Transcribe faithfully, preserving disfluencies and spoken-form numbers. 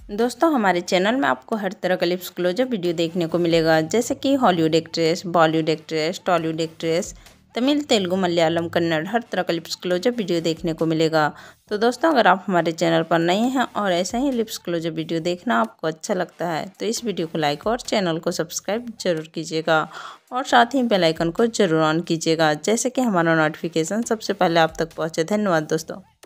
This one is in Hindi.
दोस्तों हमारे चैनल में आपको हर तरह का लिप्स क्लोजअप वीडियो देखने को मिलेगा, जैसे कि Hollywood actress, Bollywood actress, Tollywood actress, Tamil, Telugu, Malayalam, Kannada, हर तरह का लिप्स क्लोजअप वीडियो देखने को मिलेगा। तो दोस्तों अगर आप हमारे चैनल पर नए हैं और ऐसा ही लिप्स क्लोजअप वीडियो देखना आपको अच्छा लगता है तो इस वीडियो को लाइक और चैनल को सब्सक्राइब जरूर कीजिएगा और साथ ही बेल आइकन को जरूर ऑन कीजिएगा, जैसे कि हमारा नोटिफिकेशन सबसे पहले आप तक पहुँचे। धन्यवाद दोस्तों।